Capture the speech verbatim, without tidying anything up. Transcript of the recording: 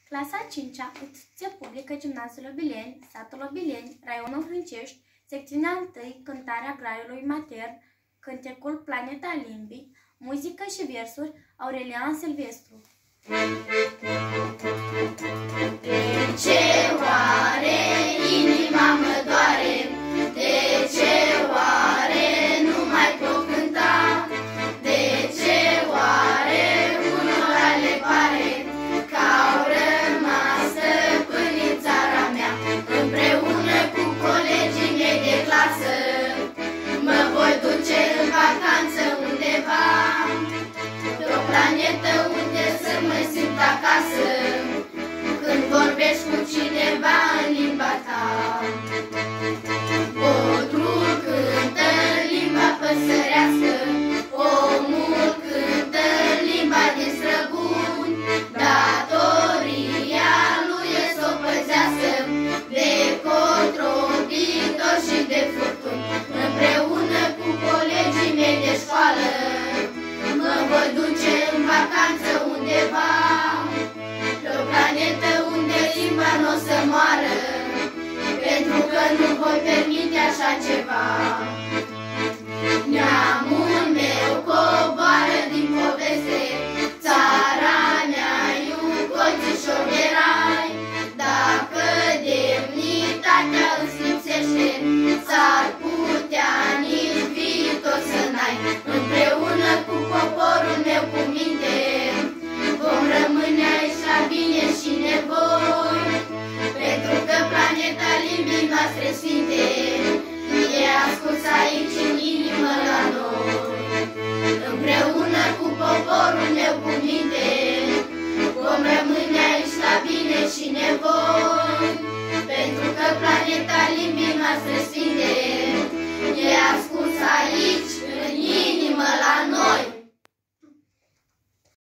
Clasa a cincea, instituție publică Gimnaziul Obileni, satul Obileni, raionul Frâncești, secțiunea întâi, cântarea graiului matern, cântecul Planeta Limbii, muzică și versuri, Aurelian Silvestru. De ce oare inima mă doare? De ce oare nu mai pot cânta? De ce oare unora le pare că au rămas stăpâni în țara mea? Împreună cu colegii mei de clasă mă voi duce în vacanță undeva, pe o planetă unde să mă simt acasă, când vorbești cu cineva în limba ta. Botrul cântă limba păsărească, omul cântă limba din străbuni, datoria lui e să o păzească de controbitori și de furtuni. Împreună cu colegii mei de școală mă voi duce în vacanță undeva, pe o planetă unde limba nu o să moară, pentru că nu voi permite așa ceva. Neamul meu coboară din poveste, țara mea-i un colțișor de rai. Dacă demnitatea îți lipsește, s-ar putea nici viitor să n-ai. Împreună cu poporul meu cu minte vom rămâne aici la bine și nevoi, pentru că planeta limbii noastre sfinte e ascuns aici în inimă la noi. Împreună cu poporul meu cu minte vom rămâne aici la bine și nevoi.